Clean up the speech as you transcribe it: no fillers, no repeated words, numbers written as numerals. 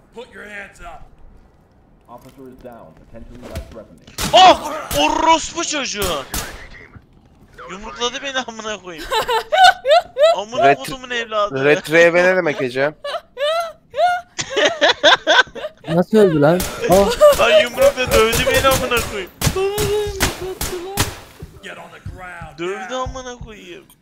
Put your hands up. Officer is down. Potentially life threatening. Ah! Orospu çocuğu. Yumrukladı beni amına koyayım. Amına kodumun evladı. Retreye ne demek Ece? Nasıl öldü lan? Lan yumrukla dövdü beni amına koyayım. Get on the ground. Dövdü amına koyayım.